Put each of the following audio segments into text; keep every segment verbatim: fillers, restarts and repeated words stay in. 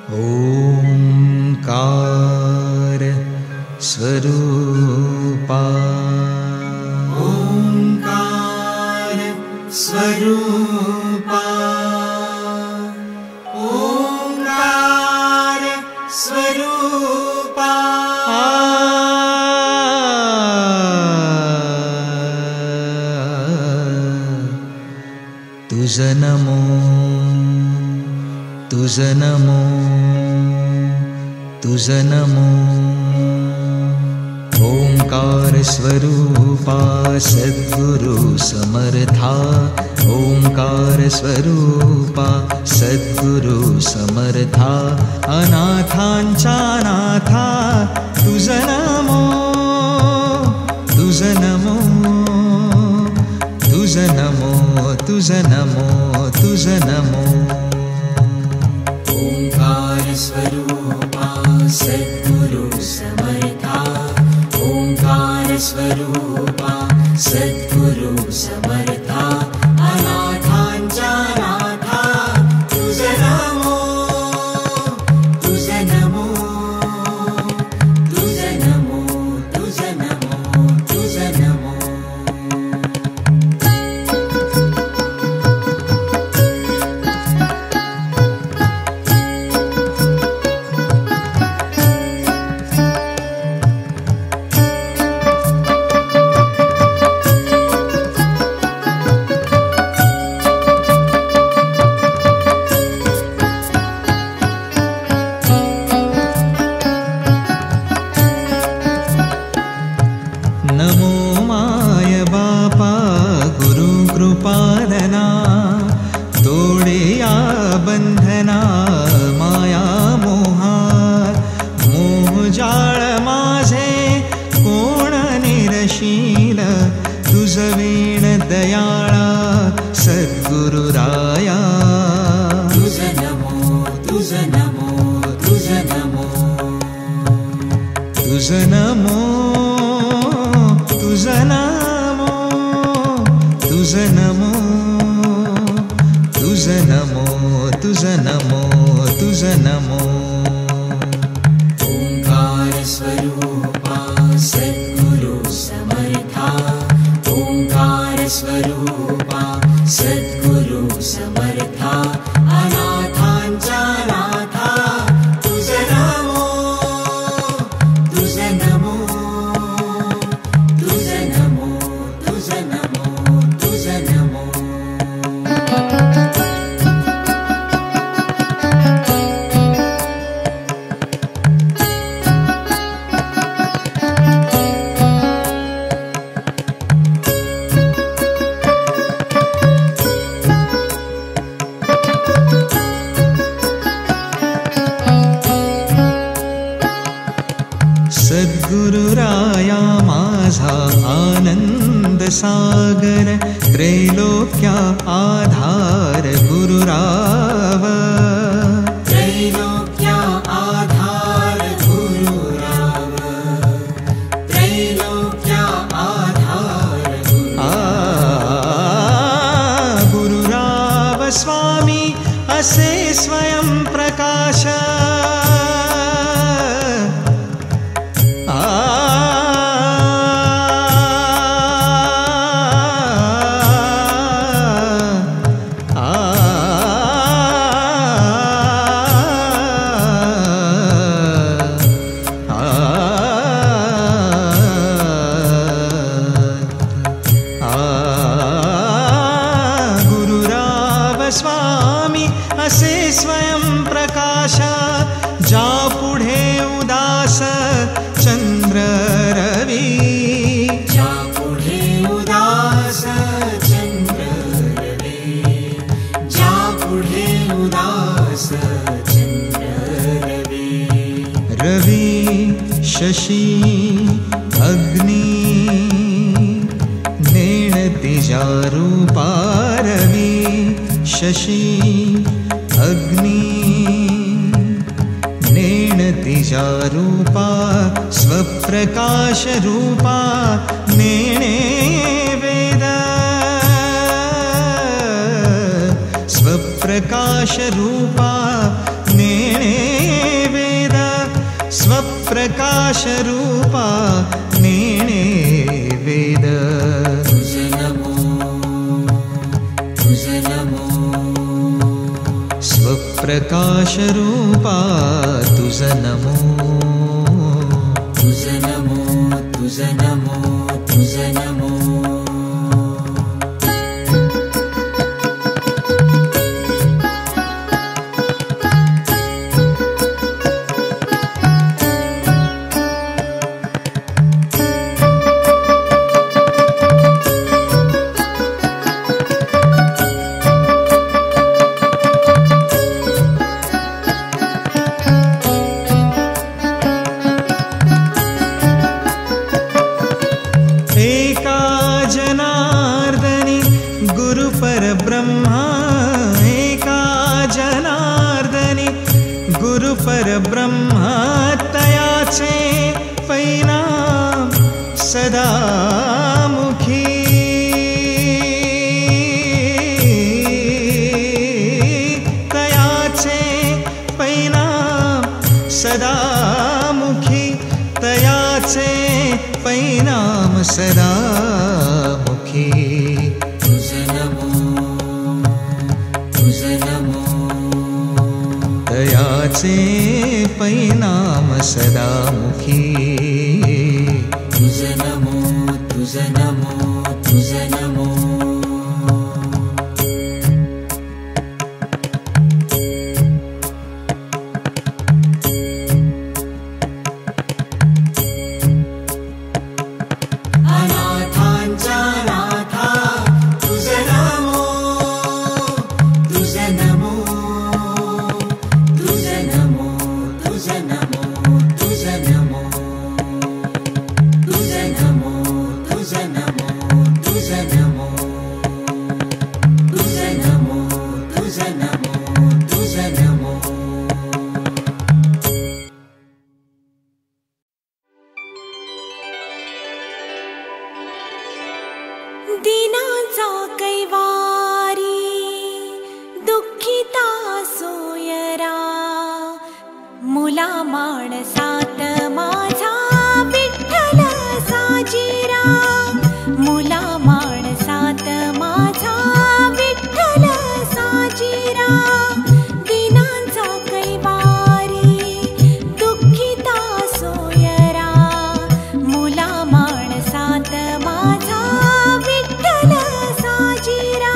ओंकार स्वरूपा ओंकार स्वरूपा ओंकार स्वरूपा तुझ नमो तुझ नमो तुझ नमो ओंकार स्वरूपा सद्गुरु समर्था ओंकार स्वरूपा सद्गुरु समर्था अनाथांचा नाथा तुझ नमो तुझ नमो तुझ नमो तुझ नमो तुझ नमो ओंकार स्वरूपा सद्गुरु समर्था ओंकार स्वरूपा सद्गुरु समर्था अनाथांचा नाथा तुझ नमो तुझ नमो तुझ नमो तुझ नमो तुझ नमो नमो माय बापा गुरु कृपालना तोडिया बंधना माया मोहा मोहजाळ माझे कोण निरशील तुझ वीण दयाळा सद्गुरुराया तुझ नमो तुझ नमो तुझ नमो तुझ नमो तुझ नमो तुझ नमो तुझ नमो तुझ नमो तुझ नमो ओंकार स्वरूपा सद्गुरु समर्था ओंकार स्वरूपा सद्गुरु समर्था अनाथांचा नाथा तुझ नमो तुझ नमो तुझ नमो तुझ नमो तुझ नमो सद्गुरुराया माझा आनंद सागर त्रैलोक्या आधार गुरुराव त्रैलोक्या आधार गुरुराव त्रैलोक्या आधार आ गुरुराव स्वामी असे स्वयं प्रकाश स्वामी असे स्वयं प्रकाश जा पुढे उदास चंद्र रवी जा पुढे उदास चंद्र रवी जा पुढे उदास चंद्र रवी रवी शशी अग्नि नेण तेजा रूपा रवी शशी अग्नि नेण तेजा रूपा स्वप्रकाश रूपा नेणे वेद स्वप्रकाश रूपा नेणे प्रकाश रूपा नेणे वेद तुझे नमो तुझे नमो स्वप्रकाश रूपा तुझ नमो तुझे नमो तुझे नमो तुझे नमो ब्रह्मा तयाचे परिणाम सदा मुखी तयाचे परिणाम सदा मुखी तयाचे परिणाम सदा मुखी तुझे नमो तुझे नमो तयाचे परिणाम सदा मुखी तुझे नमो तुझे नमो तुझे नमो अनाथांचा नाथा तुझे नमो तुझे नमो तुझे नमो तुझे नमो तुझे नमो तुझे नमो तुझे नमो तुझे नमो तुझे नमो तुझे नमो तुझे नमो दीनाचा कैवारी दुःखिता सोयरा मुला माणसात माझा विठ्ठल साजीरा मुला माणसात माझा विठ्ठल साजीरा दीनाचा कैवारी दुःखिता सोयरा मुला माणसात माझा विठ्ठल साजीरा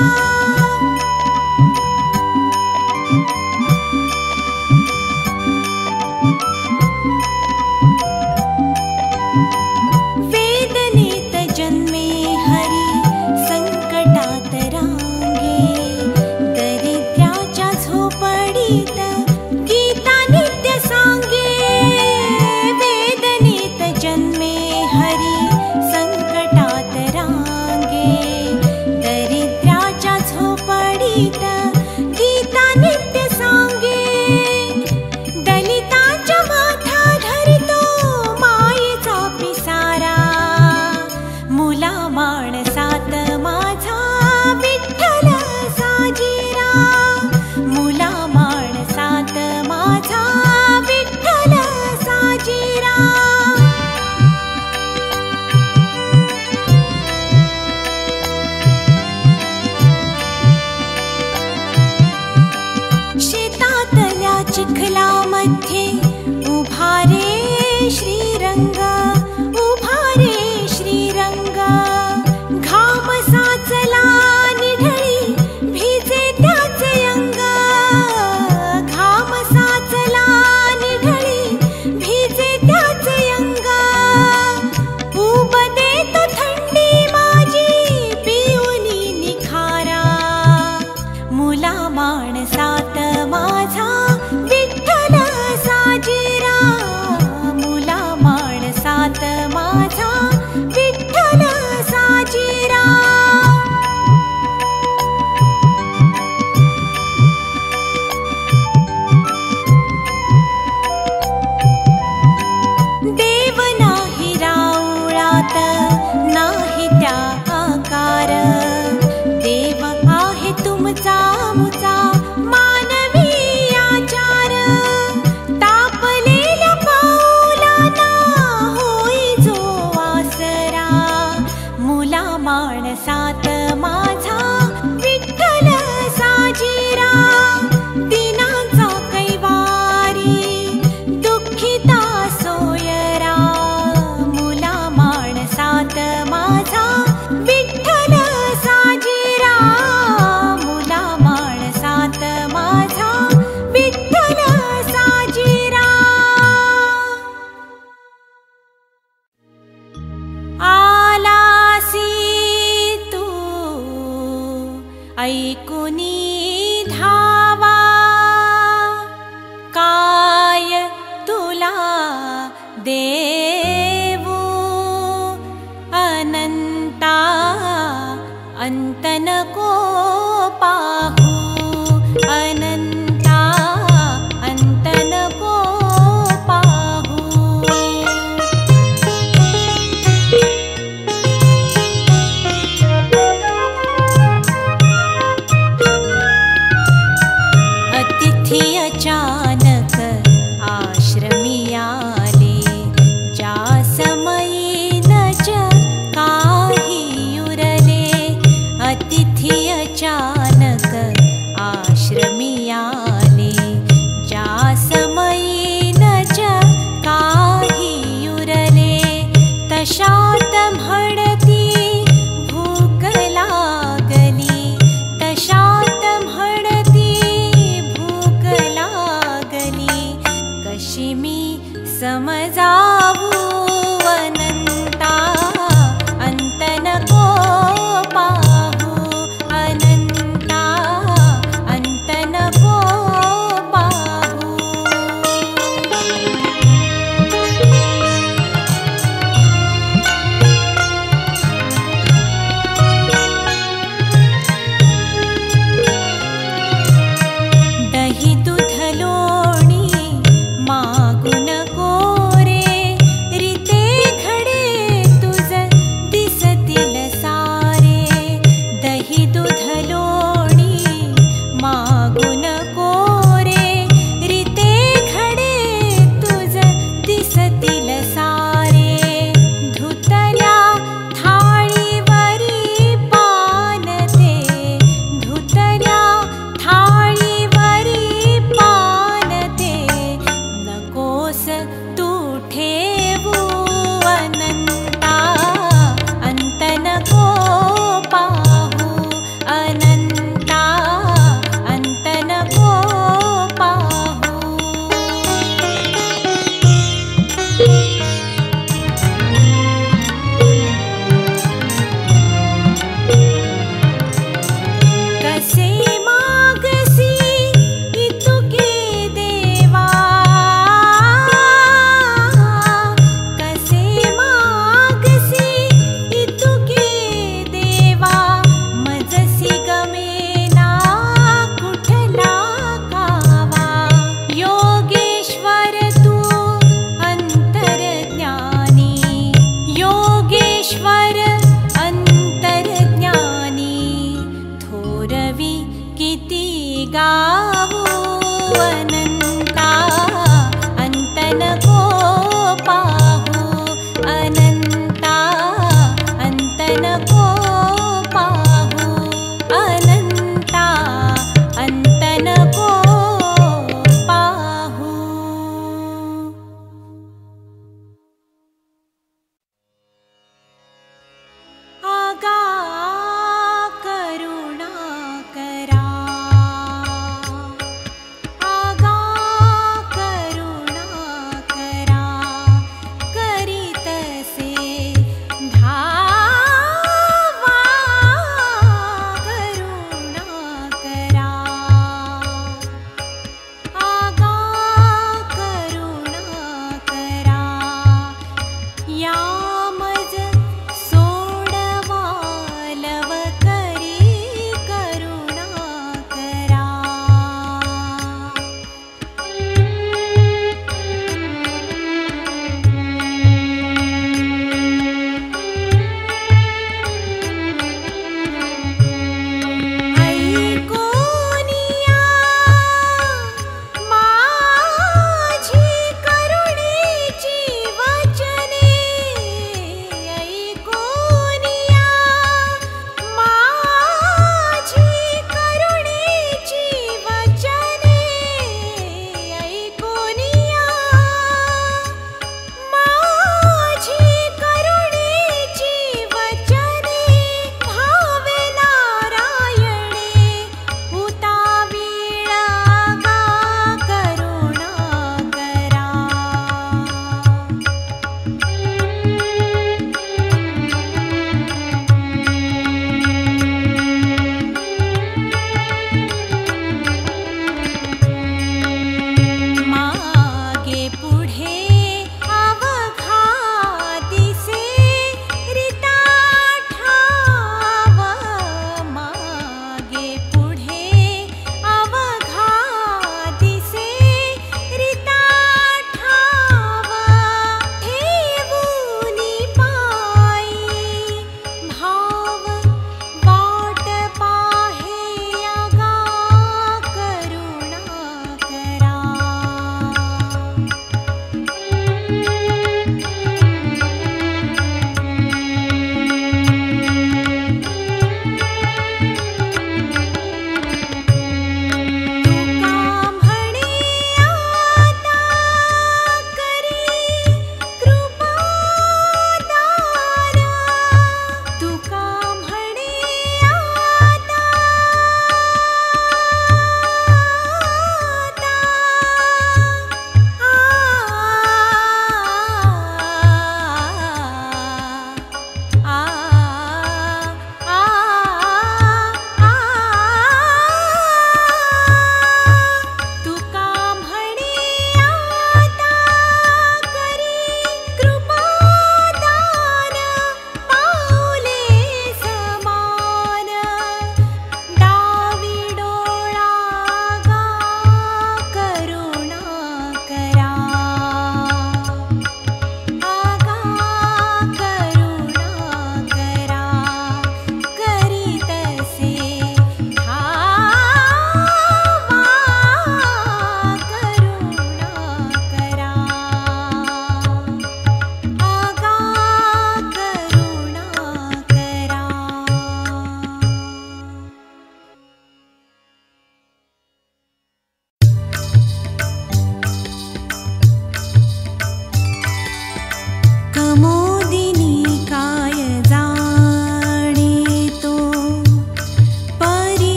वेदनेत जन्मे हरी संकटात रांगे दरिद्राच्या झोपडीत गीता नित्य सांगे वेदनेत जन्मे हरी संकटात रांगे दरिद्राच्या झोपडीत गीता नित्य सांगे दलिताच्या माथा धरितो मायेचा पिसारा मुला माणसात माझा विठ्ठल साजीरा मुला माणसात माझा विठ्ठल साजीरा शेतातल्या चिखलामध्ये उभा रे श्रीरंग उभा रे श्रीरंग घाम साचला निढळी भिजे त्याचे अंग घाम साचला निढळी भिजे त्याचे अंग उब देतो थंडी माझी पिऊनी निखारा मुला माणसात माझा विठ्ठल साजीरा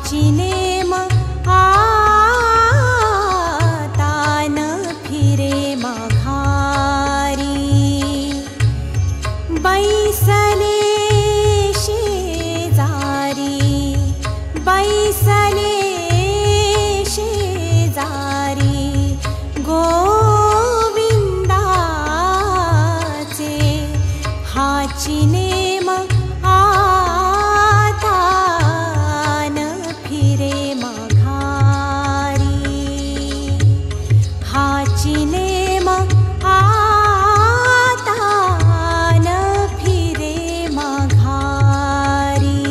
हाची नेम आता न फिरे माघारी बैसले शेजारी बैसले शेजारी गोविंदाचे हाची नेम आता न फिरे माघारी हाची नेम आता न फिरे माघारी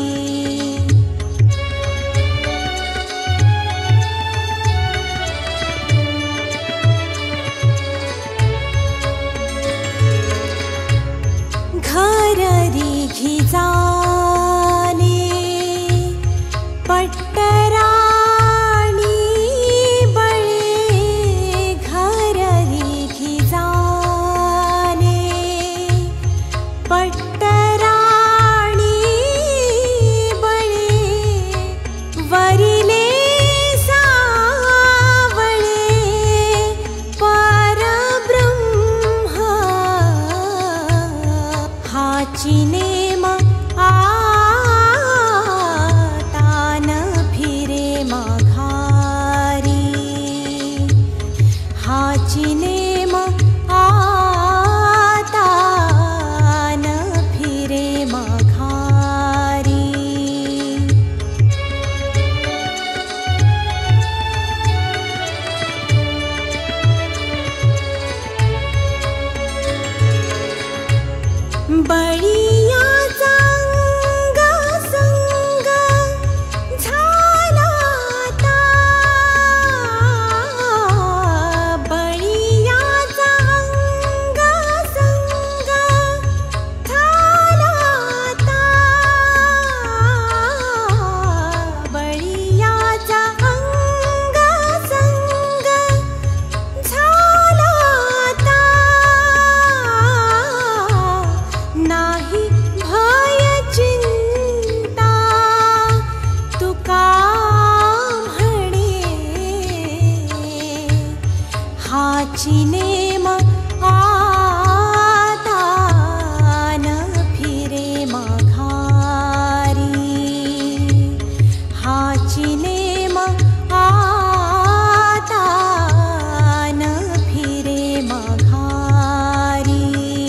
घररी घिजाने पट्टराणी बळे घररी घिजाने पट्टराणी बळे वरिले सावळे परब्रह्म हाची नेम आता न फिरे माघारी हाची नेम आता न फिरे माघारी बळीयाचा अंग संग झाला आता बळीयाचा अंग संग झाला आता बळीयाचा अंग संग झाला आता नाही भय चिंता तुका म्हणे हाची नेम आता न फिरे माघारी हाची नेम आता न फिरे माघारी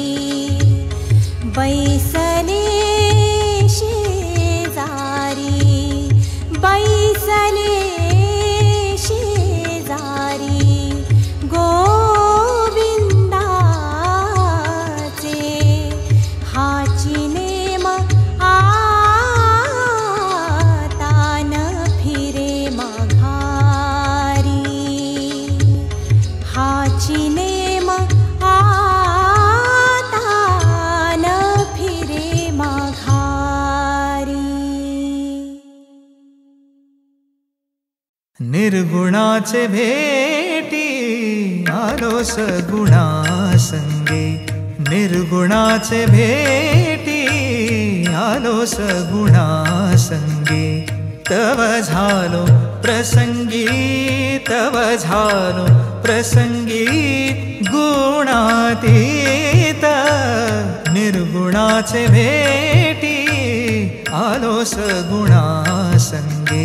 बैसले शेजारी बैसले शेजारी गोविंदाचे हाची नेम आता न फिरे माघारी हाची नेम आता न फिरे माघारी निर्गुणाचे भेटी आलो सगुणा संगे निर्गुणाचे भेटी आलो सगुणा संगे तव झालो प्रसंगी तव झालो प्रसंगी गुणातीत निर्गुणाचे भेटी आलो सगुणा संगे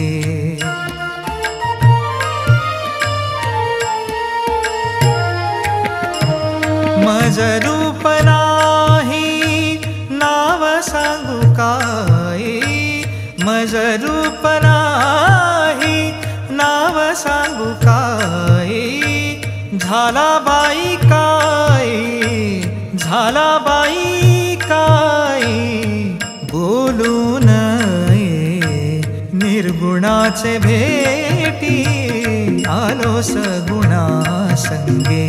मज रूप नाही नाव सांगू काय मज रूप नाही नाव सांगू काय झाला बाई काय झाला बाई काय बोलू नये निर्गुणाचे भेटी आलो सगुणा संगे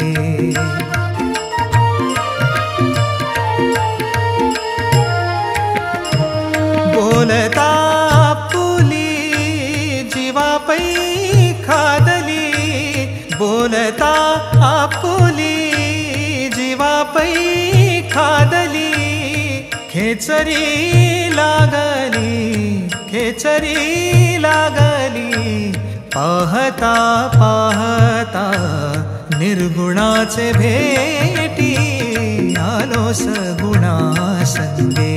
बोलता पुली जीवापै खादली बोलता आपुली जीवापै खादली खेचरी लागली खेचरी लागली पाहता पाहता निर्गुणाचे भेटी आलो सगुणा संगे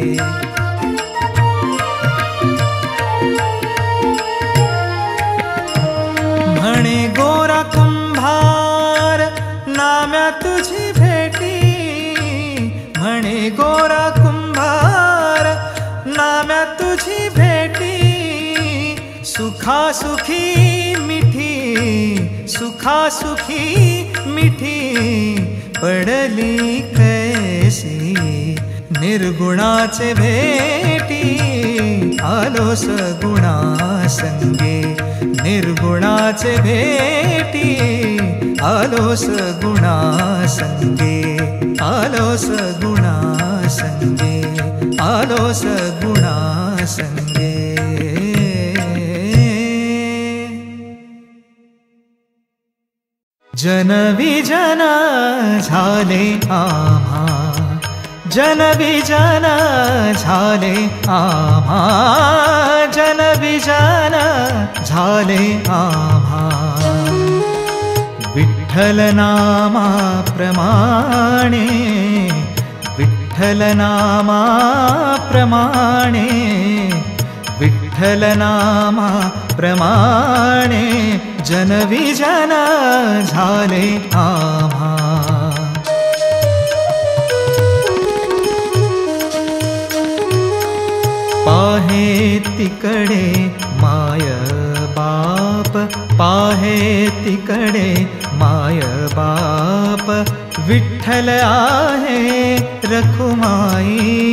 म्हणे गोरा कुंभार नाम्या तुझी भेटी म्हणे गोरा कुंभार नाम्या तुझी भेटी सुखा सुखी मिठी सुखा सुखी मिठी पडली कैसी निर्गुणाचे भेटी आलो सगुणा संगे निर्गुणाचे भेटी आलो सगुणा संगे आलो सगुणा संगे आलो सगुणा संगे जन विजन झाले आम्हा जन विजन झाले आम्हा जन विजन झाले आम्हा विठ्ठल नामा प्रमाणे विठ्ठल नामा प्रमाणे विठ्ठल नामा प्रमाणे जन विजन झाले आम्हा पाहे तिकडे माय बाप पाहे तिकडे माय बाप विठ्ठल आहे रखुमाई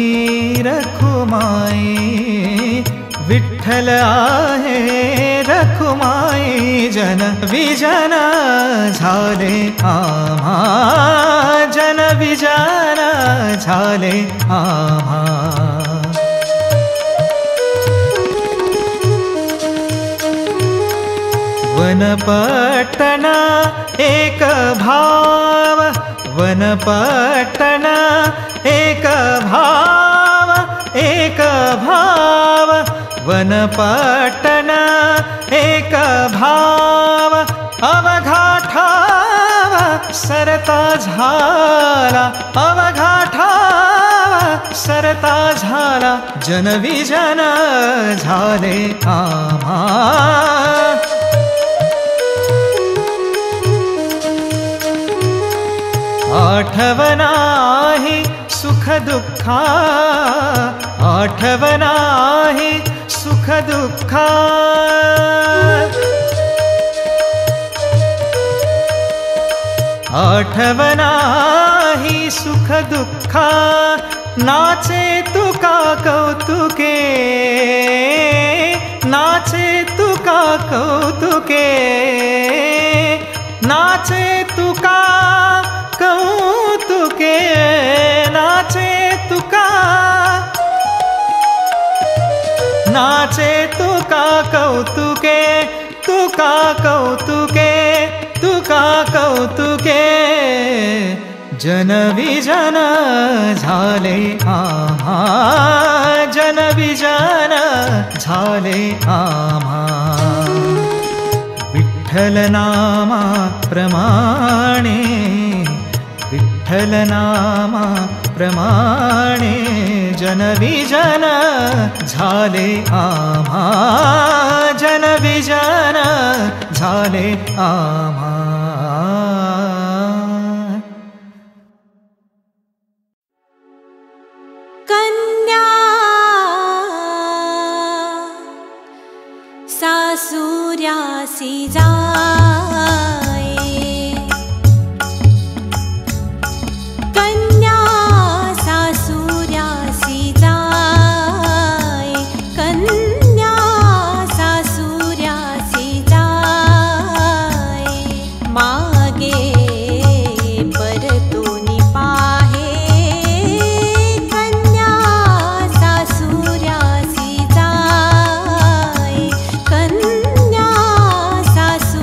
रखुमाई विठ्ठल आहे रखुमाई जन विजन झाले आम्हा जन विजन झाले आम्हा वनपट्टण एक भाव वनपट्टण एक भाव एक भाव वनपट्टण एक भाव अवघाठावा सरता झाला अवघाठावा सरता झाला जन विजन झाले आम्हा आठवनाही सुख दुःखा आठवनाही सुख दुःखा आठवनाही सुख दुःखा नाचे तुका कौतुके नाचे तुका कौतुके नाचे तुका कौतुके नाचे तुका नाचे तुका कौतुके तुका कौतुके तुका कौतुके जन विजन झाले आम्हा जन विजन झाले आम्हा विठ्ठल नामा प्रमाणे विठ्ठल नामा प्रमाणे जन विजन झाले आम्हा जन विजन झाले आम्हा कन्या सासुर्यासी जाय कन्या सासुर्यासी जाय कन्या सासुर्यासी जाय मागे परतोनी पाहे कन्या सासुर्यासी जाय कन्या सासुर्यासी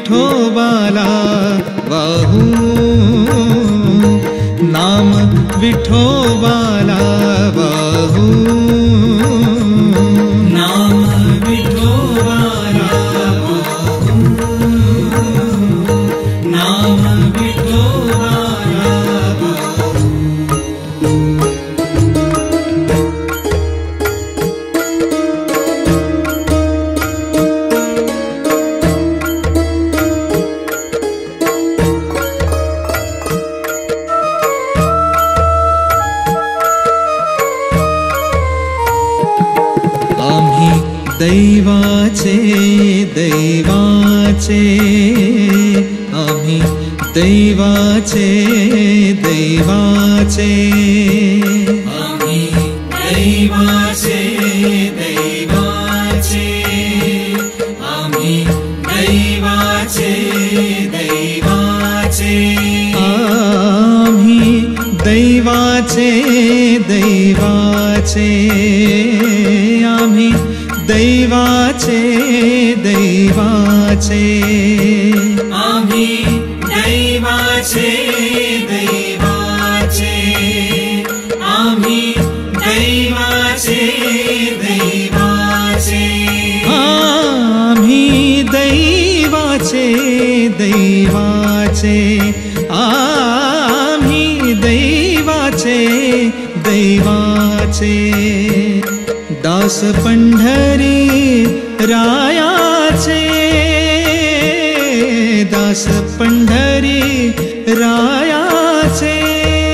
विठोबाला वाहू, नाम विठोबाला वाहू, नाम विठोबाला वाहू, नाम विठोबाला वाहू. दैवाचे दैवाचे आम्ही दैवाचे दैवाचे आम्ही दैवाचे दैवाचे आम्ही दैवाचे दैवाचे आम्ही दैवाचे दैवाचे आम्ही दैवाचे दैवाचे आम्ही दैवाचे दैवाचे आम्ही दैवाचे दैवाचे आम्ही दैवाचे दैवाचे आम्ही दैवाचे दैवाचे दास पंढरी रायाचे दास पंढरी रायाचे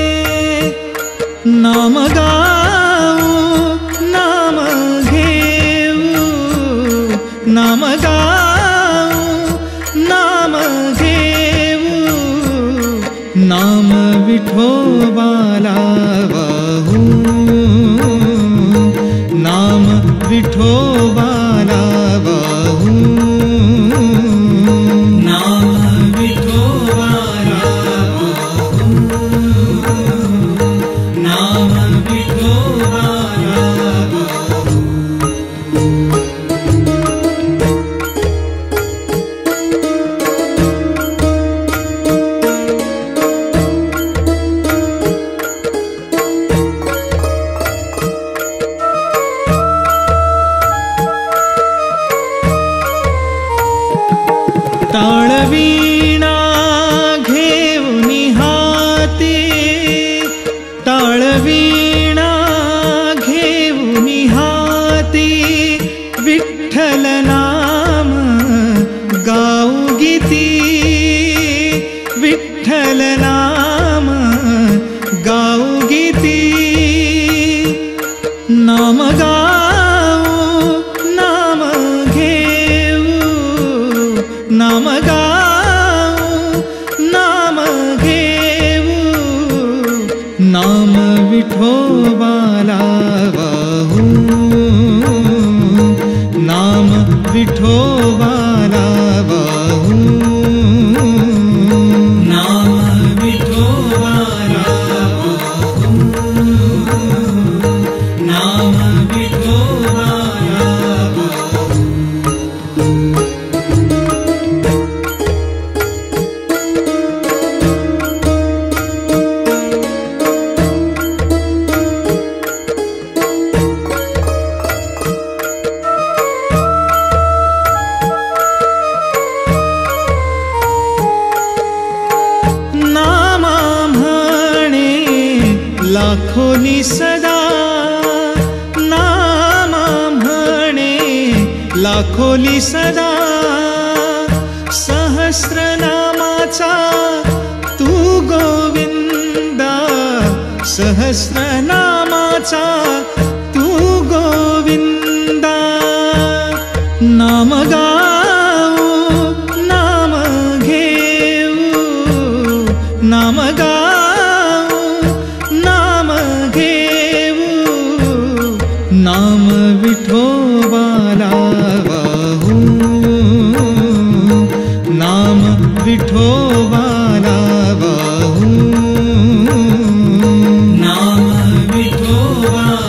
नाम गाऊ नाम घेऊ नाम गाऊ नाम घेऊ नाम विठोबाला वाहू नाम विठोबाला वाहू नाम विठोबाला वाहू नाम विठोबाला वाहू. टाळवीणा घेऊन हाती टाळवीणा घेऊन हाती विठ्ठल नाम गाऊ गीती विठ्ठल नाम गाऊ गीती नाम गाऊ नाम घेऊ नाम गाऊ नाम घेऊ नाम विठोबाला वाहू नाम विठोबाला वाहू नाम विठोबाला वाहू नाम विठोबाला वाहू. नामा म्हणे लाखोनी सदा नामा म्हणे लाखोली सदा सहस्रनामाचा तू गोविंदा सहस्रनामाचा तू गोविंदा नाम गाऊ नाम घेऊ नाम गाऊ नाम घेऊ नाम विठोबाला वाहू नाम विठोबाला वाहू नाम विठोबाला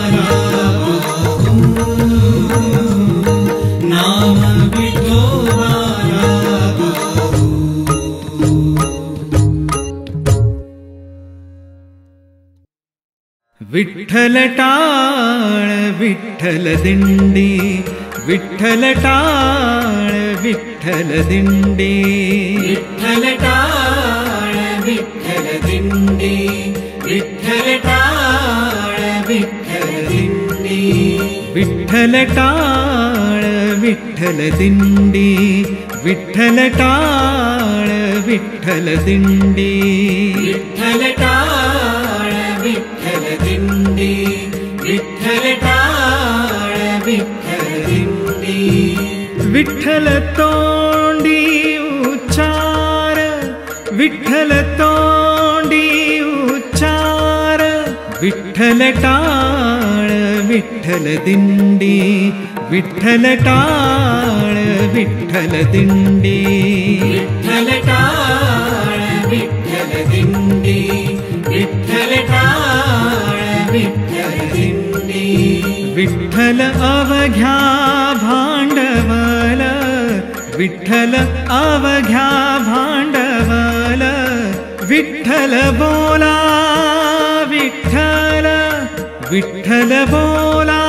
विठ्ठल टाळ विठ्ठल दिंडी, विठ्ठल टाळ विठ्ठल दिंडी, विठ्ठल टाळ विठ्ठल दिंडी, विठ्ठल टाळ विठ्ठल दिंडी, विठ्ठल टाळ विठ्ठल दिंडी, विठ्ठल टाळ विठ्ठल दिंडी, विठ्ठल टाळ विठ्ठल दिंडी, विठ्ठल टाळ विठ्ठल दिंडी, विठ्ठल तोंडी उच्चार, विठ्ठल तोंडी उच्चार, विठ्ठल टाळ विठ्ठल दिंडी, विठ्ठल टाळ विठ्ठल दिंडी, विठ्ठल टाळ विठ्ठल दिंडी, विठ्ठल टाळ विठ्ठल दिंडी, विठ्ठल अवघ्या भांडवल, विठ्ठल अवघ्या भांडवल, विठ्ठल बोला विठ्ठल, विठ्ठल बोला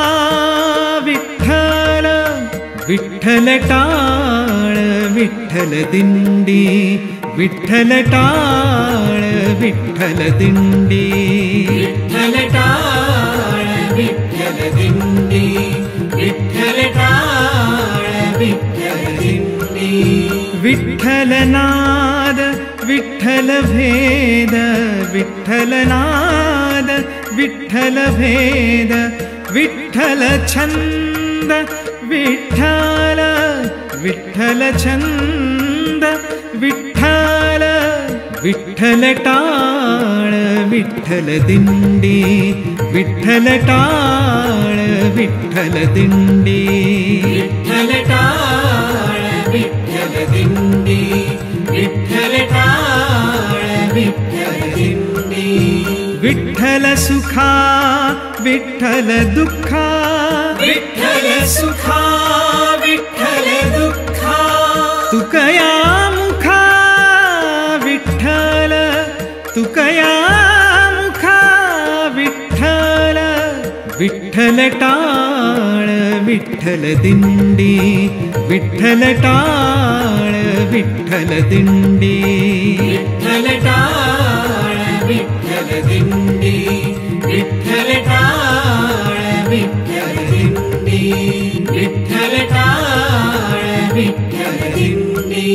विठ्ठल, विठ्ठल टाळ विठ्ठल दिंडी, विठ्ठल टाळ विठ्ठल दिंडी, विठ्ठल टाळ विठ्ठल दिंडी, विठ्ठल टाळ विठ्ठल दिंडी, विठ्ठल नाद विठ्ठल भेद, विठ्ठल नाद विठ्ठल भेद, विठ्ठल छंद विठ्ठल, विठ्ठल छंद विठ्ठल, विठ्ठल टाळ विठ्ठल दिंडी, विठ्ठल टाळ विठ्ठल दिंडी, विठ्ठल टाळ विठ्ठल दिंडी, विठ्ठल टाळ विठ्ठल दिंडी, विठ्ठल सुखा विठ्ठल दुःखा, विठ्ठल सुखा विठ्ठल दुःखा, तुकया मुखा विठ्ठल, तुकया मुखा विठ्ठल, विठ्ठल टाळ विठ्ठल दिंडी, विठ्ठल टाळ विठ्ठल दिंडी, विठ्ठल टाळ विठ्ठल दिंडी, विठ्ठल टाळ विठ्ठल दिंडी, विठ्ठल टाळ विठ्ठल दिंडी.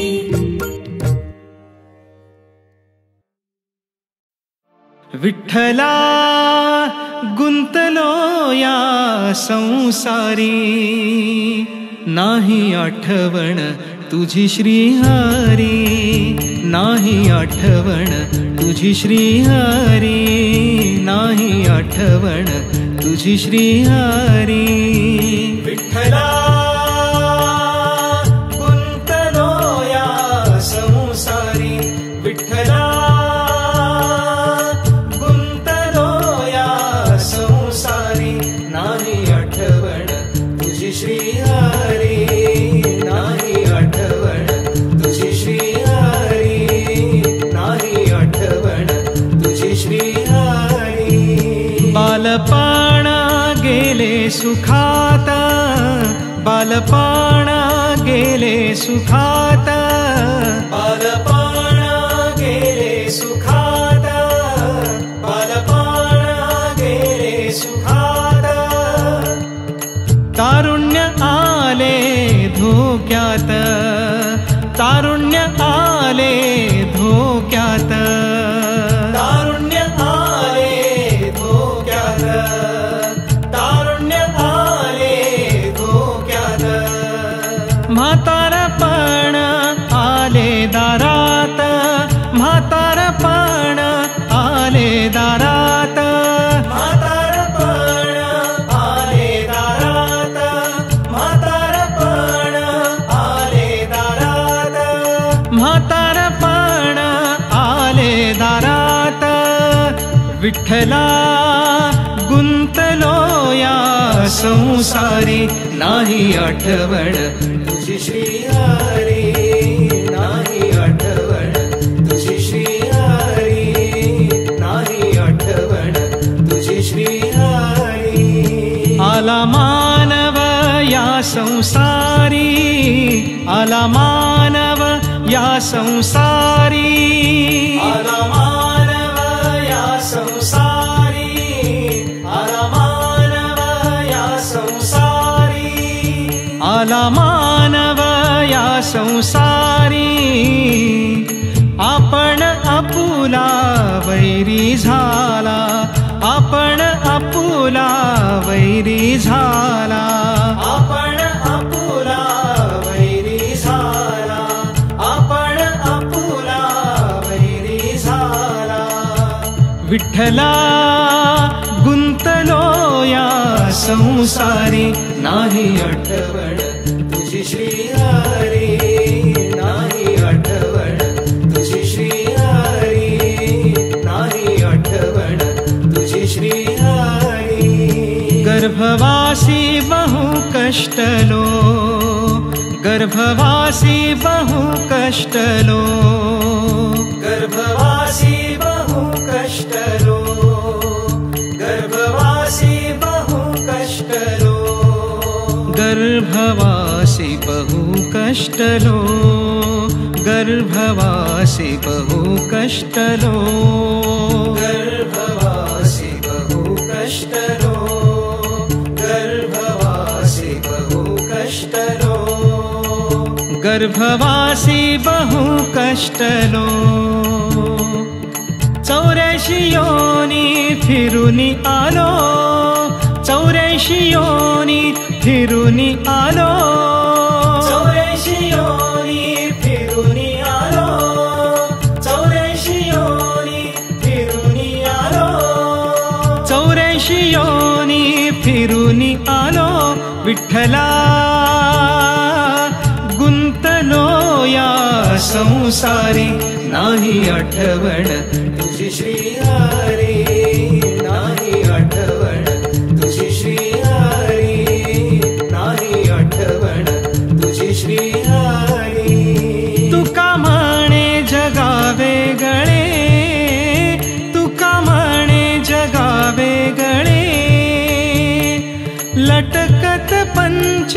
विठ्ठला गुंतलो या संसारी, नाही आठवण तुझी श्रीहरी, नाही आठवण तुझी श्रीहरी, नाही आठवण तुझी श्रीहरी. विठ्ठला गुंतलो या संसारी, विठ्ठला गुंतलो या संसारी, नाही आठवण तुझी श्रीहरी, नाही आठवण तुझी श्रीहरी, नाही आठवण तुझी श्रीहरी. बालपणा गेले सुखात, बालपणा गेले सुखात, बालपणा गेले सुखात, बालपणा गेले सुखात. तारुण्य आले धोक्यात, तारुण्य आले धोक्यात, तारुण्य आले धोक्यात, तारुण्य आले धोक्यात. म्हातारपण आले दारात, म्हातारपण आले दारात, म्हातारपण आले दारात, म्हातारपण आले दारात, म्हातारपण आले दारात. विठ्ठला गुंतलो या संसारी, नाही आठवण तुझी श्रीहरी, नाही आठवण तुझी श्रीहरी, नाही आठवण तुझी संसारी आला मानव या संसारी आला मानव या संसारी आला मानव या संसारी आला मानव या संसारी आपण आपुला वैरी झाला आपण आपुला वैरी झाला आपण आपुला वैरी झाला आपण आपुला वैरी झाला विठ्ठला गुंतलो या संसारी नाही आठवण तुझी श्री हरी नाही आठवण तुझी श्री हरी नाही आठवण तुझी श्री हरी गर्भवासी बहु कष्टलो गर्भवासी बहु कष्टलो गर्भवासी बहु कष्टलो गर्भवासी बहु कष्टलो गर्भवासी बहु कष्टलो गर्भवासी बहु कष्टलो गर्भवासी बहु कष्टलो गर्भवासी बहु कष्टलो गर्भवासी बहु कष्टलो चौऱ्याशी योनी फिरूनी आलो चौऱ्याशी योनी फिरूनी आलो चौऱ्याशी योनी फिरूनी आलो चौऱ्याशी योनी फिरूनी आलो चौऱ्याशी योनी फिरूनी आलो विठ्ठला गुंतलो या संसारी नाही आठवण तुझी श्री हरी नाही आठवण तुझी श्री हरी नाही आठवण तुझी श्री हरी तुका म्हणे जगा वेगळे तुका म्हणे जगा वेगळे लटकत पंच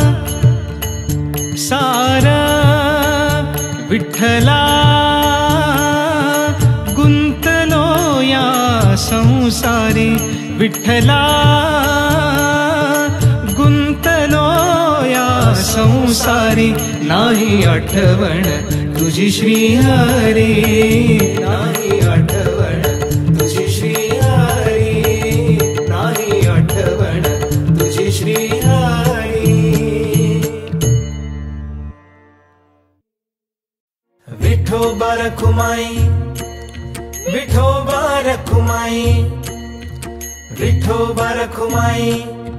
सार विठ्ठला गुंतलो या संसारी विठ्ठला गुंतलो या संसारी नाही आठवण तुझी श्री हरी नाही आठवण तुझी श्री हरी नाही आठवण तुझी श्री हरी विठोबा रखुमाई विठोबा रखुमाई विठोबा रखुमाई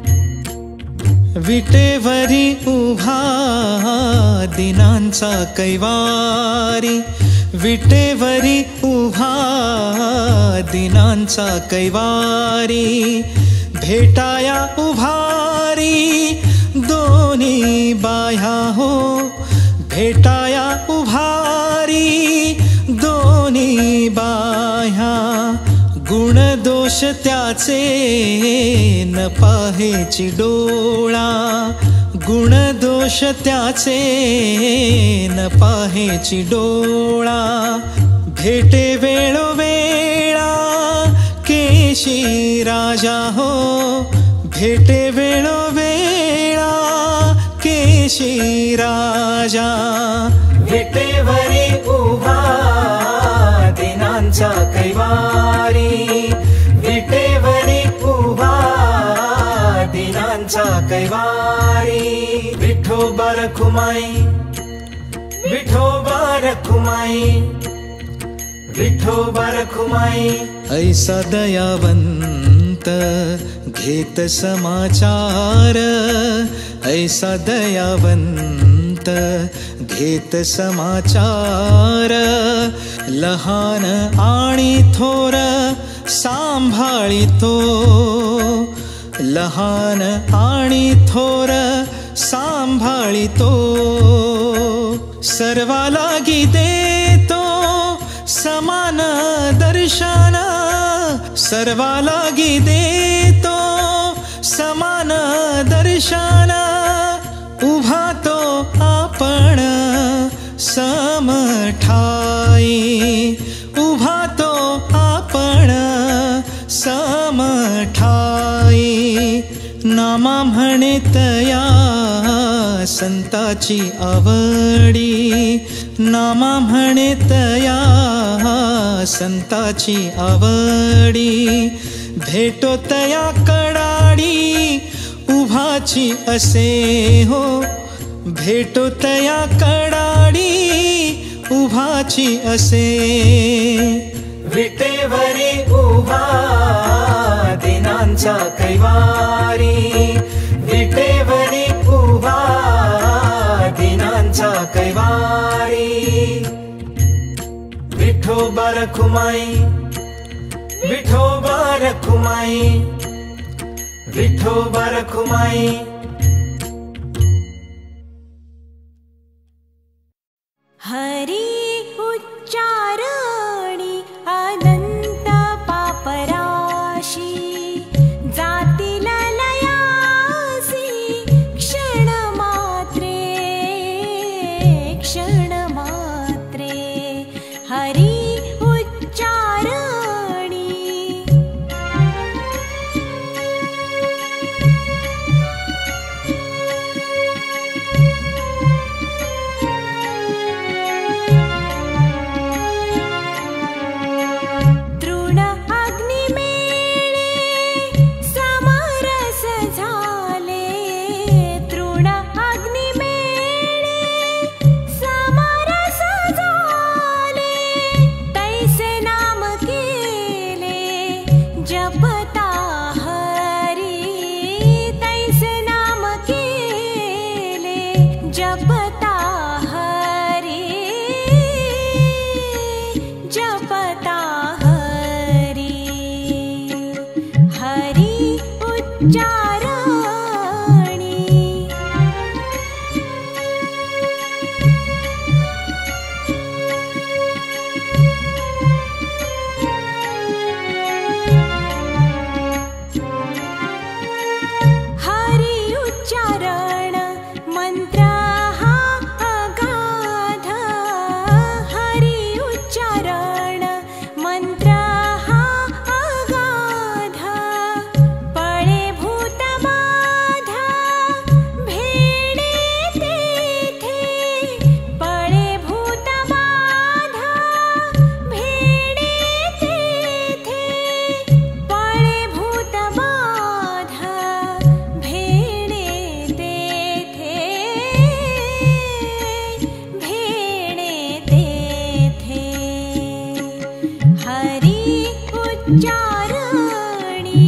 विटेवरी उभा दिनांचा कैवारी विटेवरी उभा दिनांचा कैवारी भेटाया उभारी दोन्ही बाह्या हो भेटाया उभारी दोन्ही बाह्या गुण दोष त्याचे न पाहेची डोळा गुण दोष त्याचे न पाहेची डोळा भेटे वेळोवेळा केशी राजा हो भेटे वेळोवेळा केशी राजा विटेवरी उभा दिनांचा कैवारी विटेवरी उभा दिनांचा कैवारी विठोबा रखुमाई विठोबा रखुमाई विठोबा रखुमाई ऐसा दयावंत घेत समाचार ऐसा दयावंत घेत समाचार लहान आणि थोर सांभाळितो लहान आणि थोर सांभाळितो सर्वा लागी देतो समान दर्शन सर्वा लागी देतो समान दर्शन उभा तो आपण समठाई, उभा तो आपण समठाई, नामा म्हणे तया संताची आवडी, नामा म्हणे तया संताची आवडी, भेटो तया कडाडी उभाची असे हो, भेटो तया कडाडी उभाची असे, विटेवरी उभा दिनांचा कैवारी, विटेवरी उभा दिनांचा कैवारी, विठोबा रखुमाई, विठोबा रखुमाई, विठोबा रखुमाई. हरि उच्चारणी अनंत पापराशी, जातील लयासी क्षणमात्रे, क्षणमात्रे हरि उच्चारणी. जपता हरि, जपता हरि, हरि उच्चारणी. हरि उच्चारण मंत्र उच्चारणी.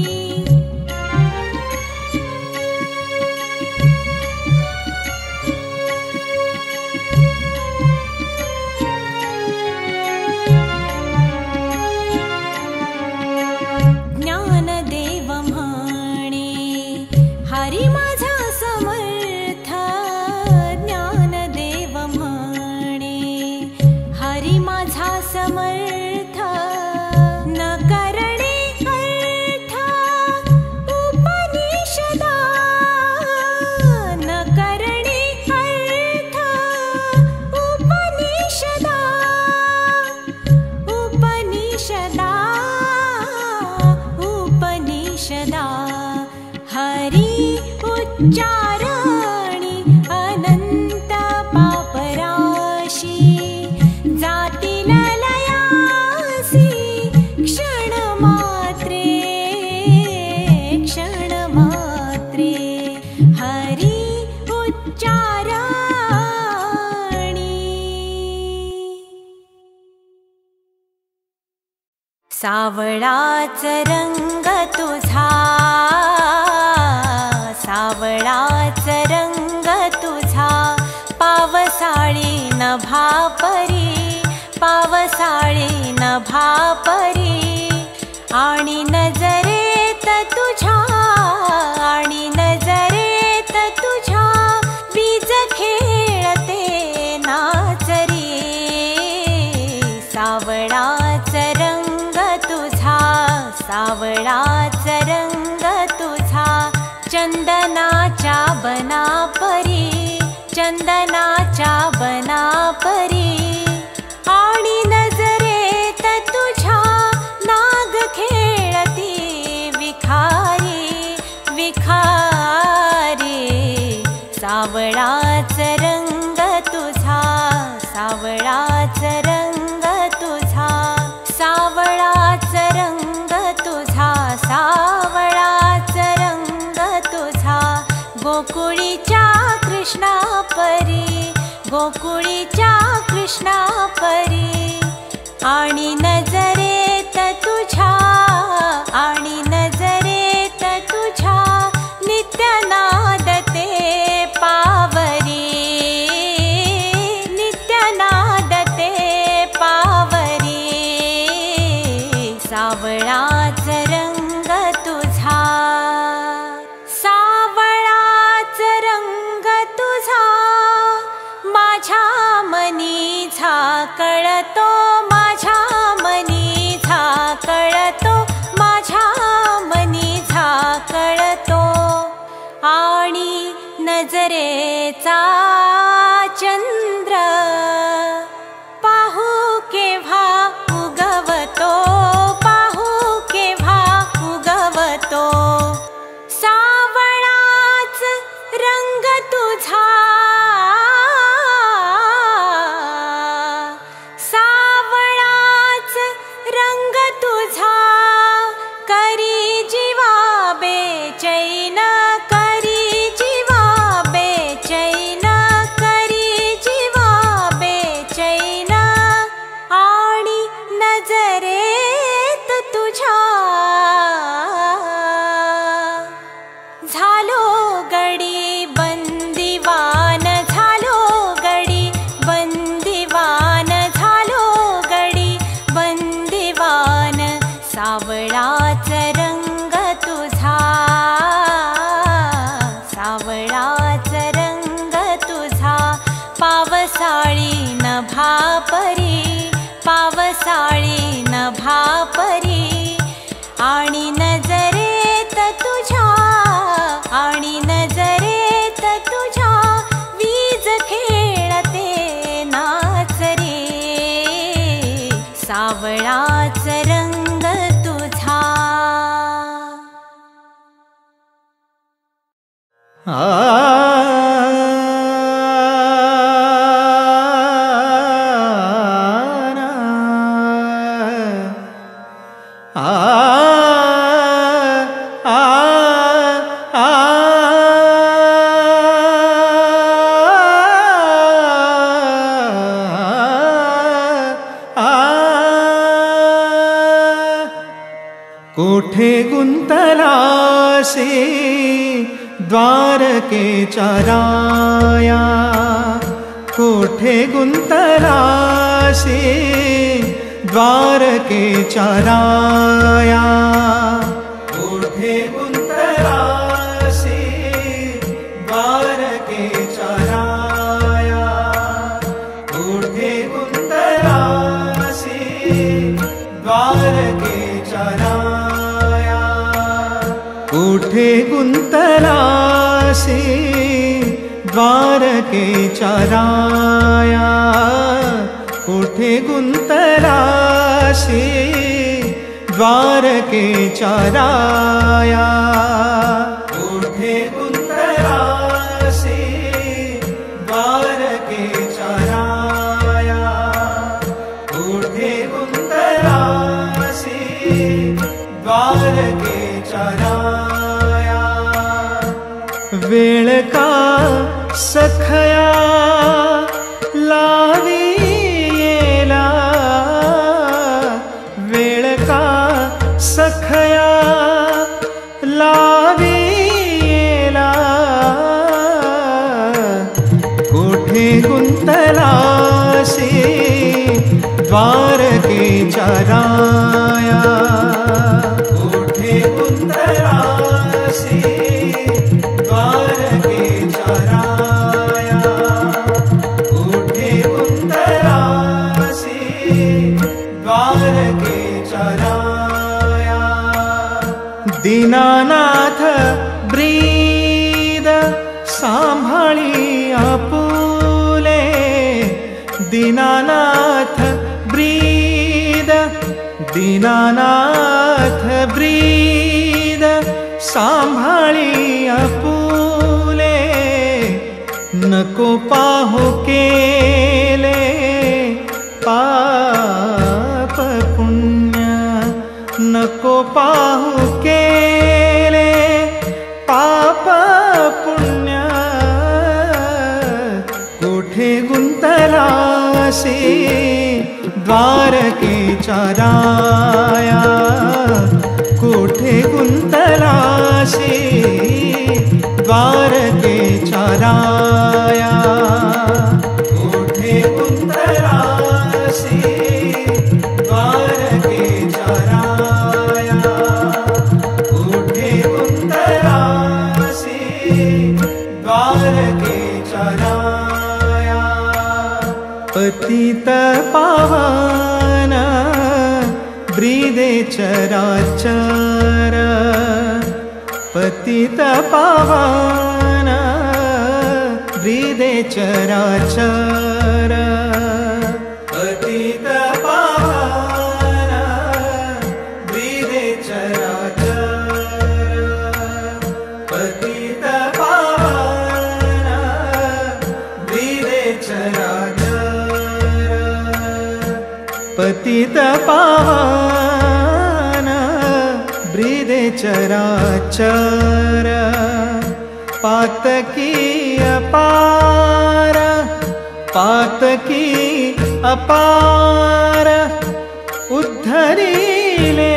ज्ञानदेव म्हणे हरि माझा समर्थ, ज्ञानदेव म्हणे हरि माझा समर्थ, न करणे अर्थ उपनिषदा, न करणे अर्थ उपनिषदा, उपनिषदा, उपनिषदा हरि उच्चारणी अनंत पापराशी, जातील लयासी क्षणमात्रे, क्षणमात्रे हरि उच्चारणी. सावळाच रंग तुझा, सावळाच रंग तुझा, पावसाळी नभापरी, पावसाळी नभापरी, आणि नजरेत तुझ्या, आणि नजरेत तुझ्या बीज खेळते नाचरी. सावळाच रंग तुझा, सावळाच रंग तुझा, चंदनाच्या बनापरी, गोकुळीच्या कृष्णा परी आणि नजरेत तुझ्या आणि नजरेत तुझ्या नित्य नादते पावरी नित्य नादते पावरी सावळाच रंग तुझा सावळाच रंग तुझा माझ्या मनी झाकळतो माझ्या मनी झाकळतो माझ्या मनी झाकळतो आणि नजरेचा चंद्र पाहू केव्हा उगवतो पाहू केव्हा उगवतो सावळाच रंग तुझा सावळाच रंग तुझा करी जीवा बेचैन करी जीवा बेचैन करी जीवा बेचैन आणि नजरेत तुझ्या झालो गडी बंदिवान झालो गडी बंदिवान झालो गडी बंदिवान सावळाच रंग तुझा सावळाच रंग तुझा पावसाळी नभापरी पावसाळी नभापरी आणि नजरेत तुझ्या आणि नजरेत तुझ्या वीज खेळते नाच रे सावळाच रंग तुझा कोठे गुंतलासे द्वारकेच्या राया कोठे गुंतलासे द्वारकेच्या राया कोठे गुंतलासे द्वारकेच्या राया कोठे गुंतलासे द्वारकेच्या राया कोठे गुंतलासे द्वारकेच्या राया कोठे गुंतलासे द्वारकेच्या राया कोठे गुंतलासे द्वारकेच्या राया कोठे गुंतलासे द्वारकेच्या राया वेळ का सखया लावी येला वेळ का सखया लावी येला कोठे गुंतलासे द्वारकेच्या राया कोठे गुंतलासे द्वारकेच्या राया कोठे गुंतलासे द्वारकेच्या राया दीनानाथ ब्रीद सांभाळी आपुले दीनानाथ ब्रीद दीनानाथ ब्रीद सांभाळी आपुले नको पाहू केले पाप पुण्य नको पाहू केले पाप पुण्य कोठे गुंतलासे द्वारकेच्या राया कोठे गुंतलासी द्वारकेच्या राया कोठे गुंतलासी द्वारकेच्या राया कोठे गुंतलासी द्वारकेच्या राया पतित पावन ब्रीदे चराचर पतित पावन ब्रीदे चराचर पतित पावन ब्रीदे चराचर पतित पावन ब्रीदे चराचर पतित पावन ब्रीदे चराचर पातकी अपार पातकी अपार उद्धरिले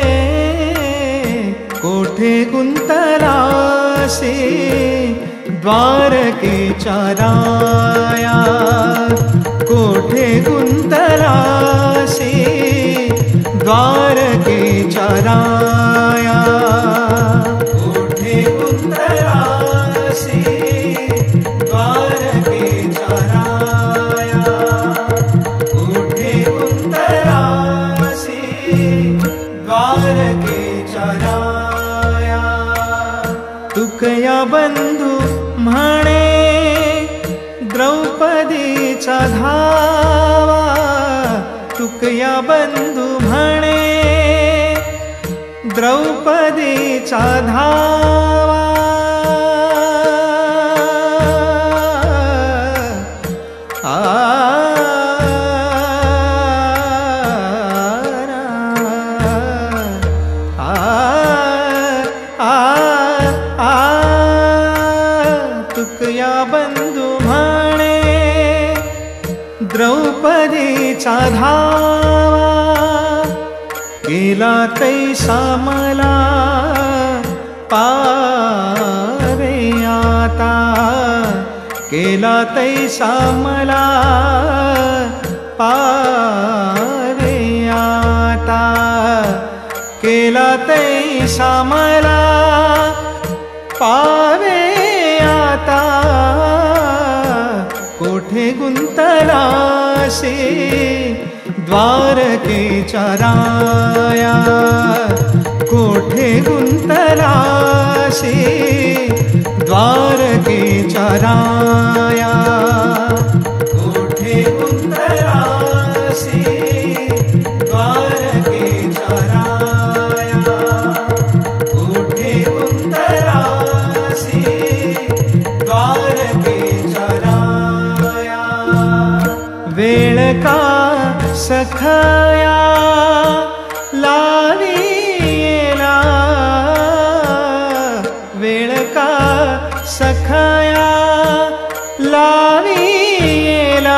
कोठे गुंतलासी द्वारकेच्या राया कोठे गुंतलासी द्वारकेच्या राया कोठे गुंतलासी द्वारकेच्या राया कोठे गुंतलासी द्वारकेच्या राया तुकया बंधू म्हणे द्रौपदीचा धावा तुकया बंधू म्हणे द्रौपदीचा धावा आ तुकया बंधू म्हणे द्रौपदीचा धावा केला तैसा मला पावे आता केला तैसा मला पावे आता केला तैसा मला पावे आता कोठे गुंतलासी द्वारकेच्या राया कोठे गुंतलासी द्वारकेच्या राया कोठे गुंतलासी द्वारकेच्या राया कोठे गुंतलासी द्वारकेच्या राया वेळ का सखया लावीला वेळ का सखया लावीला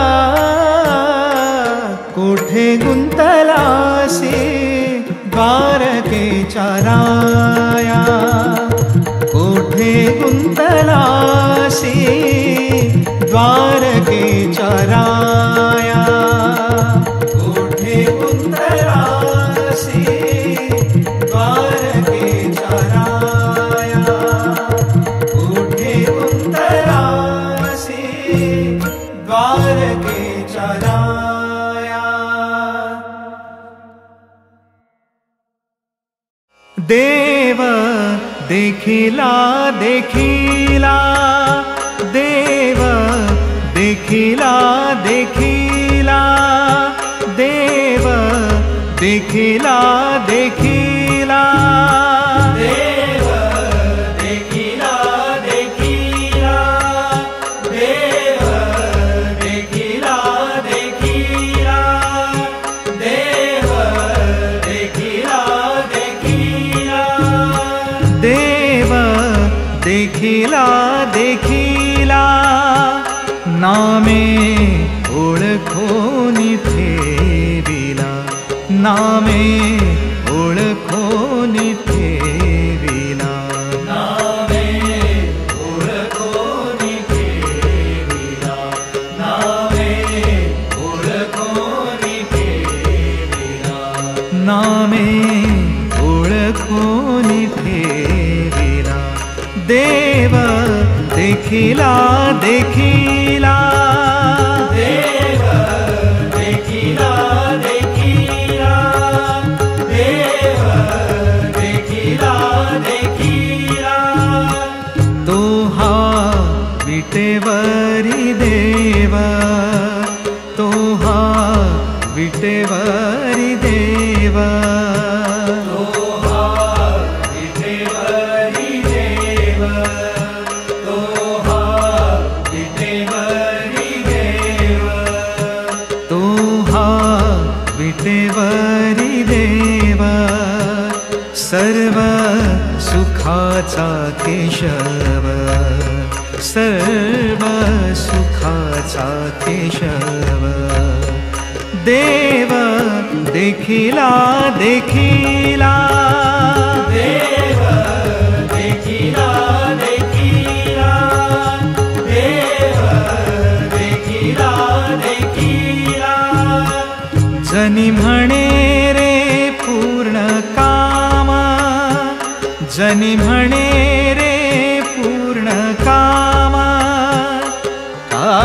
कोठे गुंतलासी द्वारकेच्या राया कोठे गुंतलासी द्वारकेच्या राया कोठे गुंतलासी द्वारकेच्या राया कोठे गुंतलासी द्वारकेच्या राया देव देखिला देखिला देव देखिला देखिला देव देखिला देखिला देव देखिला देखिला देव देखिला देखिला देव देखिला देखिला देव देखिला देखिला नामे ओळख नामे ओळखोनी ठेविला, नामे ओळखोनी ठेविला, नामे ओळखोनी ठेविला, नामे ओळखोनी ठेविला, देव देखिला देखिला, देव देखिला देखिला, देव देखिला देखिला, तो हा विटेवरी देव, तो हा विटेवरी देव, तो हा विटेवरी देव, तो हा विटेवरी देव, तो हा विटेवरी देव, सर्व सुखाचा केशव, सर्व सुखाचा केशव, देव देखिला देखिला, देव देखिला देखिला, देव देखिला देखिला, जनी म्हणे रे पूर्ण काम, जनी म्हणे रे पूर्ण काम, आ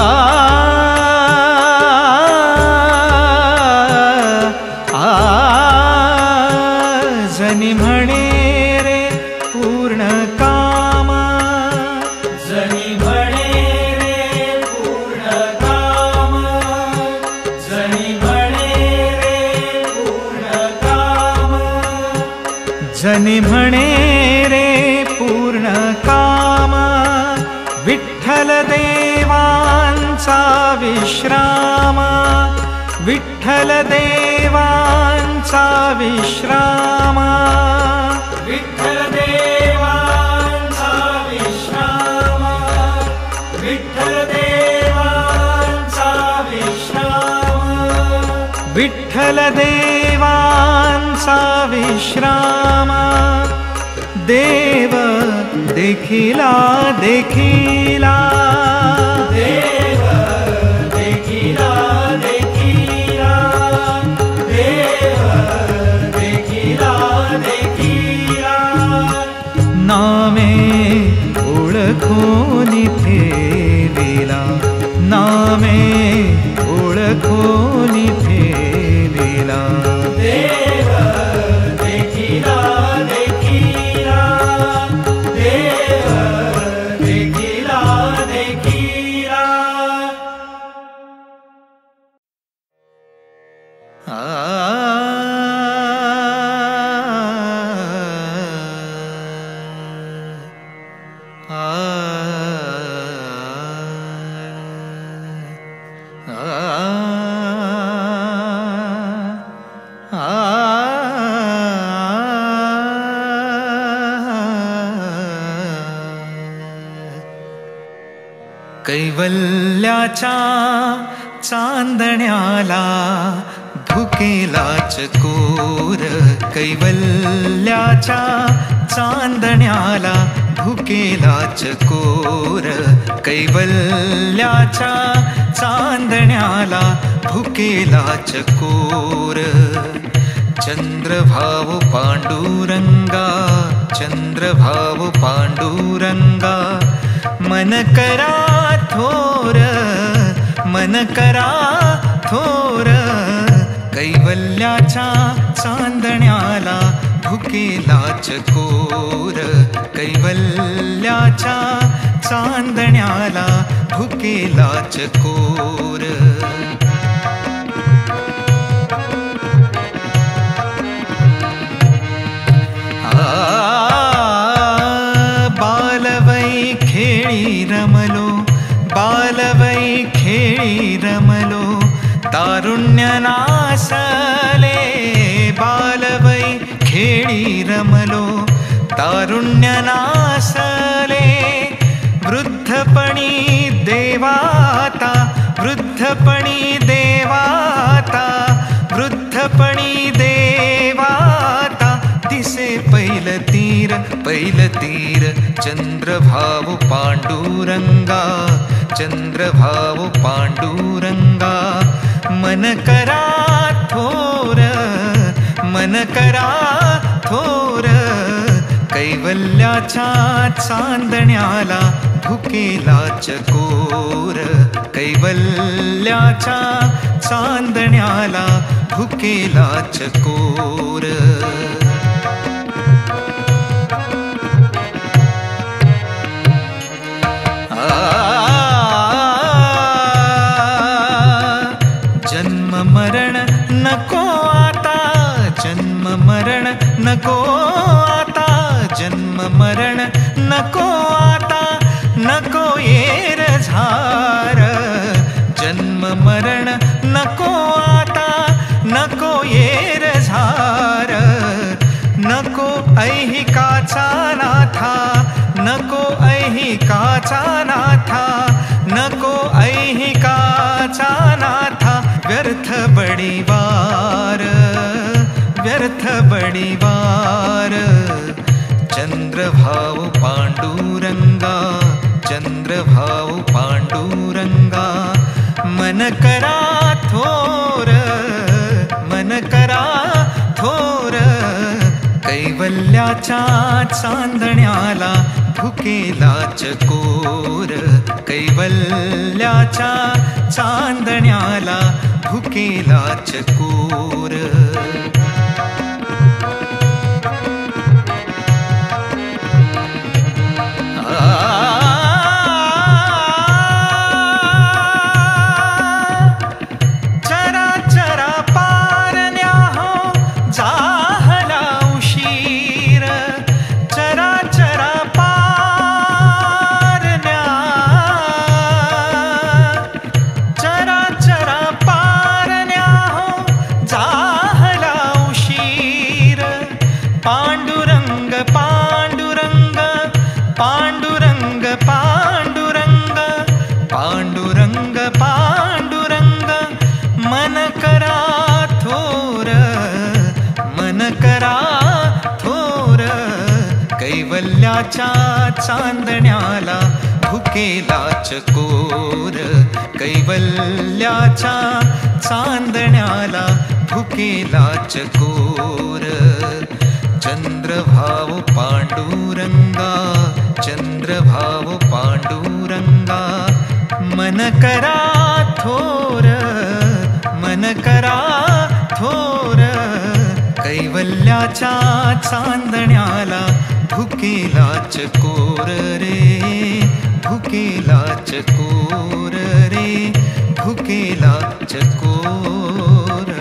जनी म्हणे रे पूर्ण काम, जनी म्हणे रे पूर्ण काम, जनी म्हणे रे पूर्ण काम, जनी म्हणे रे पूर्ण काम, विठ्ठल देवांचा विश्राम, विठ्ठल देवांचा विश्राम, विठ्ठल देवांचा विश्राम, विठ्ठल देवांचा विश्राम, विठ्ठल देवांचा विश्राम, देव देखिला देखिला, देव देखिला देखिला, देव देखिला देखिला, नामे ओळखोनी ठेविला, नामे ओळखोनी ठेविला, देव देखिला देखिला, देव देखिला देखिला, कैवल्याच्या चांदण्याला धुकेलाच कोर, कैवल्याच्या चांदण्याला धुकेलाच कोर, कैवल्याच्या चांदण्याला धुकेलाच कोर, चंद्रभाव पांडुरंगा, चंद्रभाव पांडुरंगा, मन करा थोर, मन करा थोर, कैवल्याच्या चांदण्याला धुकेलाच कोर, कैवल्याच्या चांदण्याला धुकेलाच कोर, बालवै खेळी रमलो, बालवै खेळी रमलो, तारुण्य नासले, बालवै खेळी रमलो, तारुण्य नासले, वृद्धपणी देवाता, वृद्धपणी देवाता, वृद्धपणी देवाता, कैलतीर चंद्रभाव पांडुरंगा चंद्रभाव पांडुरंगा मन करा थोर मन करा थोर कैवल्याच्या चांदण्याला भुकेला चकोर कैवल्याच्या चांदण्याला भुकेला चकोर जन्म मरण नको आता जन्म मरण नको आता जन्म मरण नको आता नको येर झार जन्म मरण नको आता नको येर झार नको ऐहिकाचा नाथा नको ऐहिकाचा नाथा नको ऐहिकाचा नाथा व्यर्थ बडीवार व्यर्थ बडीवार चंद्रभाव पांडुरंगा चंद्रभाव पांडुरंगा मन करा थोर मन करा थोर कैवल्याच्या चांदण्याला भुकेला चकोर कैवल्याच्या चांदण्याला भुकेला चकोर चांदण्याला भुकेला चकोर कैवल्याच्या चांदण्याला भुकेला चकोर चंद्रभाव पांडुरंगा चंद्रभाव पांडुरंगा मन करा थोर मन करा थोर कैवल्याच्या चांदण्याला भुकेला चकोर रे भुकेला चकोर रे भुकेला चकोर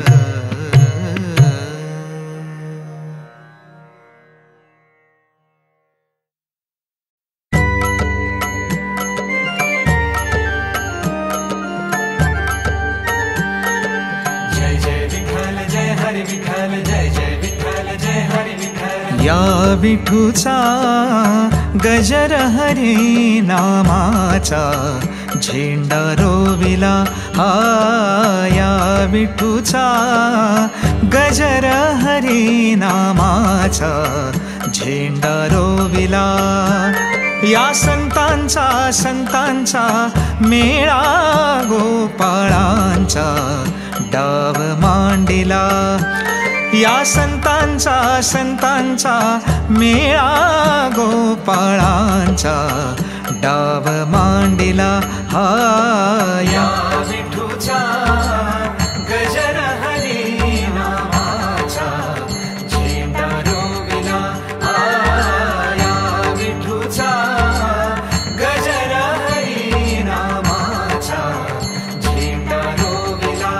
जय जय विठ्ठल जय हरी विठ्ठल जय जय विठ्ठल जय हरी विठ्ठल या विठूचा गजर हरी नामाचा झेंडा रोविला हा या विठूचा गजर हरी नामाचा झेंडा रोविला या संतांचा संतांचा मेळा गोपाळांचा डाव मांडिला या संतांचा संतांचा मेळा गोपाळांचा डाव मांडिला हा या विठूचा गजर हरी नामाचा झेंडा रोविला हा या विठूचा गजर हरी नामाचा झेंडा रोविला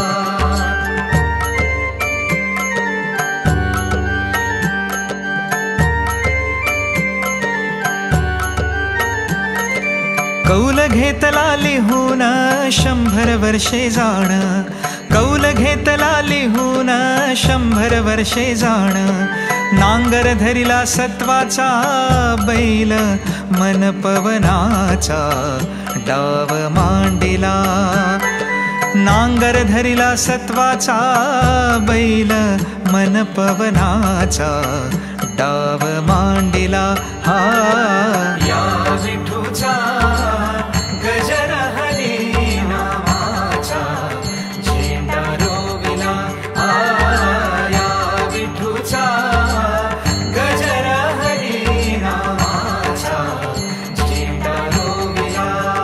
कौल घेतला लिहून शंभर वर्षे जाण कौल घेतला लिहून शंभर वर्षे जाण नांगर धरिला सत्वाचा बैल मन पवनाचा डाव मांडिला नांगर धरिला सत्वाचा बैल मन पवनाचा डाव मांडिला हा या विठूचा गजर हरी नामाचा झेंडा रोविला या विठूचा गजर हरी नामाचा झेंडा रोविला.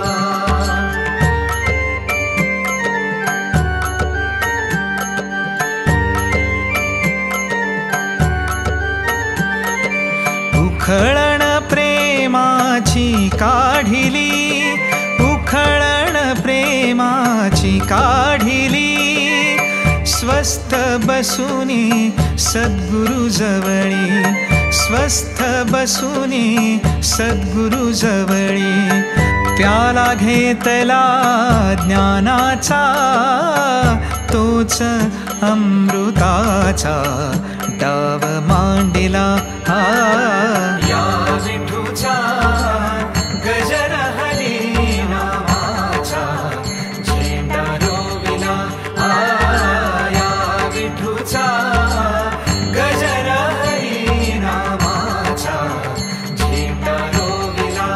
उखळण प्रेमाची काढिली उखळण प्रेमाची काढिली स्वस्थ बसुनी सद्गुरु जवळी स्वस्थ बसुनी सद्गुरु जवळी प्याला घेतला ज्ञानाचा तोच अमृताचा डाव मांडिला हा या विठूचा गजर हरी नामाचा झेंडा रोविला या विठूचा गजर हरी नामाचा झेंडा रोविला.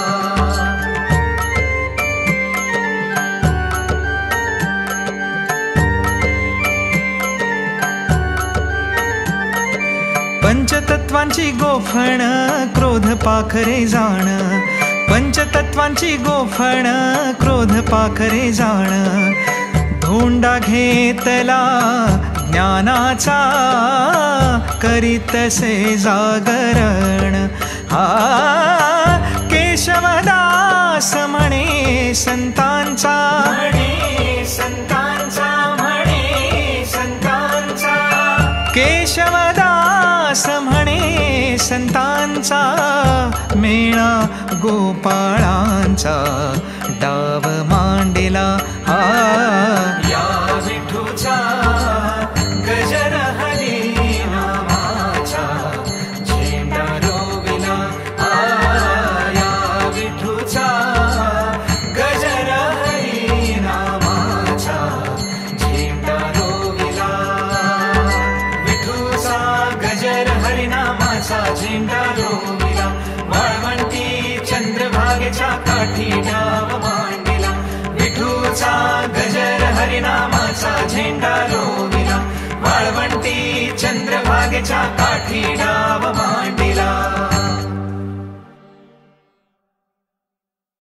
पंचतत्वांची गोफण क्रोध पाखरे जाण पंचतत्वांची गोफण क्रोध पाखरे जाण धोंडा घेतला ज्ञानाचा करीतसे जागरण हा केशवदास म्हणे संतांचा म्हणे संतांचा म्हणे संतांचा केशवदास म्हणे संतांचा मेळा गोपाळांचा डाव मांडिला हा या विठूचा गजर हरी नामाचा झेंडा रोविला या विठूचा गजर हरी नामाचा झेंडा रोविला. विठूचा गजर हरी नामाचा झेंडा रोविला वाळवंटी चंद्रभागेच्या काठी डाव मांडिला. विठूचा गजर हरिनामाचा झेंडा रोविला वाळवंटी चंद्रभागेच्या काठी डाव मांडिला.